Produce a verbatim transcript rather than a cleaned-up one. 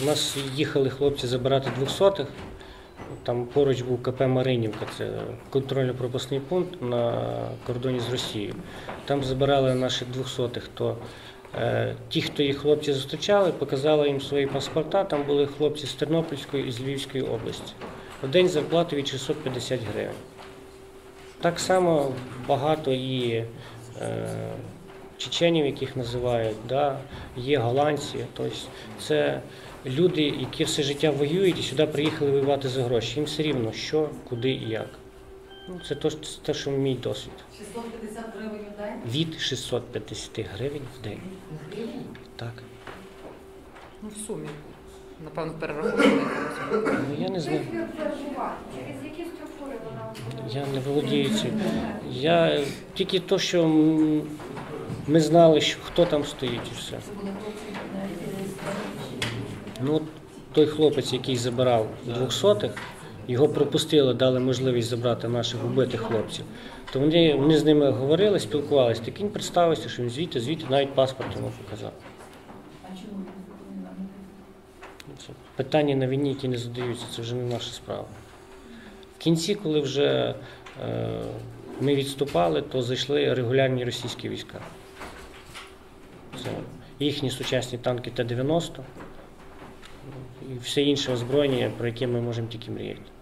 нас їхали хлопці забирати двохсотих, там поруч був ка пе Маринівка, це контрольно-пропускний пункт на кордоні з Росією. Там забирали наших двохсотих, то е, ті, хто їх хлопці зустрічали, показали їм свої паспорта, там були хлопці з Тернопільської і з Львівської області. В день зарплату від шістсот п'ятдесят гривень. Так само багато і е, чеченів, яких називають, да, є голландці. Тобто це люди, які все життя воюють і сюди приїхали воювати за гроші. Їм все рівно, що, куди і як. Ну, це те, що мій досвід. шістсот п'ятдесят гривень в день? Від шістсот п'ятдесят гривень в день. Гривень? Так. Ну, в сумі. Напевно, перераховували. Ну, я не знаю. Через які структури вона? Я не володію цим. Я тільки те, що ми знали, що хто там стоїть і все. Це були хлопці на Ну, той хлопець, який забирав двохсотих, його пропустили, дали можливість забрати наших вбитих хлопців. То вони, вони з ними говорили, спілкувалися. Так він представився, що він звідти, звідти навіть паспорт йому показав. А чому? Це питання на війні, які не задаються, це вже не наша справа. В кінці, коли вже е, ми відступали, то зайшли регулярні російські війська. Це їхні сучасні танки Т дев'яносто і все інше озброєння, про яке ми можемо тільки мріяти.